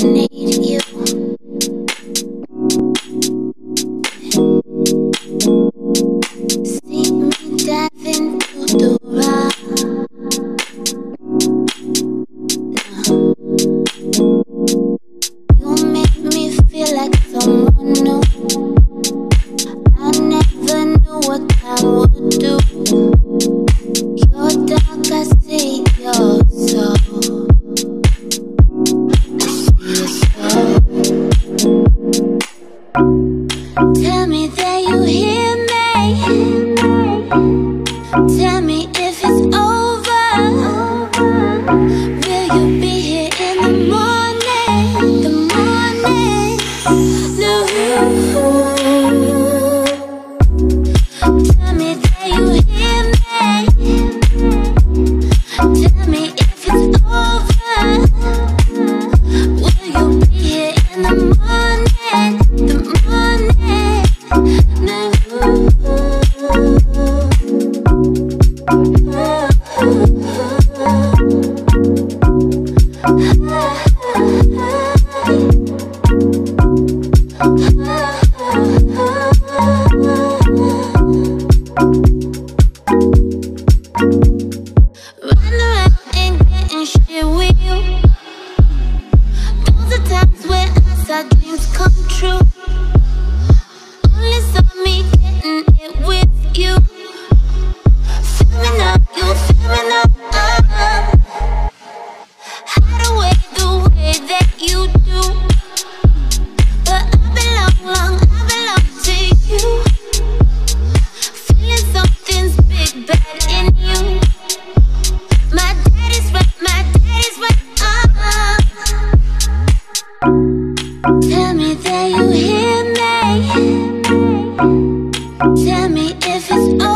need you. See me dive into the rock. You make me feel like someone new. I never knew what I would do. You're dark, I see your soul. I see your soul. Tell me that you hear me. Tell me if it's over. Will you be here in the morning? The morning. No. Tell me that you hear me. Tell me if it's over. Will you be here in the morning? The morning. No. Running around and getting shit with you. Those are times when I saw dreams come true. Only saw me getting it with you. Filling up, you filling up. Hide away the way that you do. But I belong to you. Feeling something's big bad in you. My daddy's right. Tell me that you hear me. Tell me if it's over.